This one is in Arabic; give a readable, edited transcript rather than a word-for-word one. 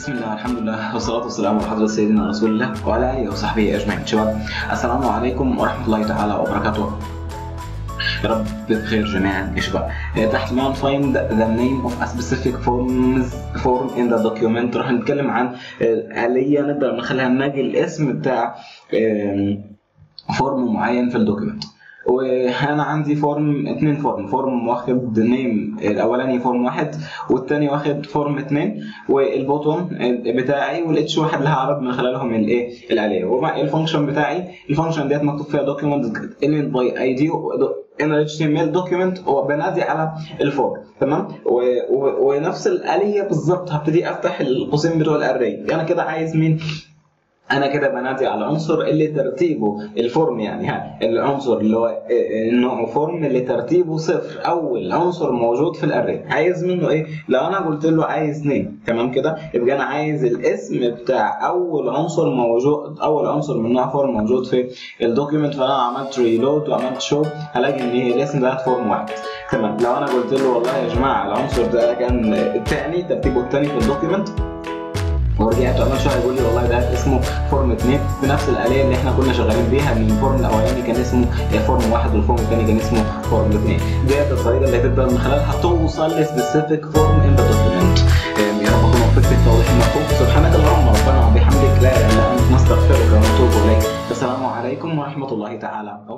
بسم الله والحمد لله والصلاة والسلام على حضرة سيدنا رسول الله وعلى آله وصحبه أجمعين. شباب السلام عليكم ورحمة الله تعالى وبركاته. يا رب بخير جميعا يا شباب. تحت ما find the name of a specific form in the document. راح نتكلم عن آلية نقدر من خلالها نلاقي الاسم بتاع فورم معين في الدوكيومنت. وانا عندي اتنين فورم واخد نيم الاولاني فورم 1 والثاني واخد فورم 2، والبوتون بتاعي والاتش واحد لها عرض من خلالهم الاليه. ومع الفانكشن بتاعي الفانكشن ديت مكتوب فيها دوكيومنت ان باي اي دي ان اتش تي ام ال دوكيومنت، وبنادي على الفورم. تمام. ونفس الاليه بالظبط هبتدي افتح القوسين بتوع الاري. انا كده عايز مين؟ انا كده بنادي على العنصر اللي ترتيبه الفورم، يعني العنصر اللي هو نوعه فورم اللي ترتيبه 0، اول عنصر موجود في الاري. عايز منه ايه؟ لو انا قلت له عايز نيم، تمام كده، يبقى انا عايز الاسم بتاع اول عنصر موجود، اول عنصر من نوع فورم موجود في الدوكيومنت. فانا عملت ريلود وعملت شو، هلاقي ان الاسم ده فورم 1. تمام. لو انا قلت له والله يا جماعه العنصر ده كان الثاني، ترتيبه الثاني في الدوكيومنت، ورجعت عملت شويه يقول لي والله ده اسمه فورم 2 بنفس الاليه اللي احنا كنا شغالين بيها. ان الفورم الاولاني كان اسمه فورم 1 والفورم الثاني كان اسمه فورم 2. ديت الطريقه اللي هتقدر من خلالها توصل لسبيسيفيك فورم ان ذا دوكيومنت. يا رب اكون وفقت في التوضيح المطلوب. سبحانك اللهم ربنا وبحمدك لا اله الا انت نستغفرك ونتوب اليك. السلام عليكم ورحمه الله تعالى.